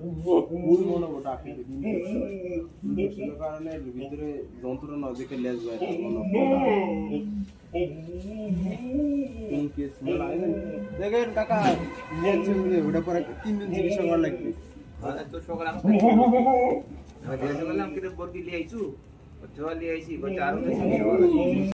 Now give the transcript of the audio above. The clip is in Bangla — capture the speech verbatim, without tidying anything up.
মুড়ি মনে করো ডাকে ইনফেকশন কারণে ভিতরে যন্ত্রণা দেখে লেজ বাইরে কোন কেস স্মেল আইছে দেখেন কাকা লেজ ওটা পরে তিন দিন চিকিৎসা করা লাগবে আরে তো সকালে আমি আমি দিয়ে গেলাম কিরে বর্দি লিয়ে আইছু জল লিয়ে আইছি কই চার দিন চিকিৎসা করা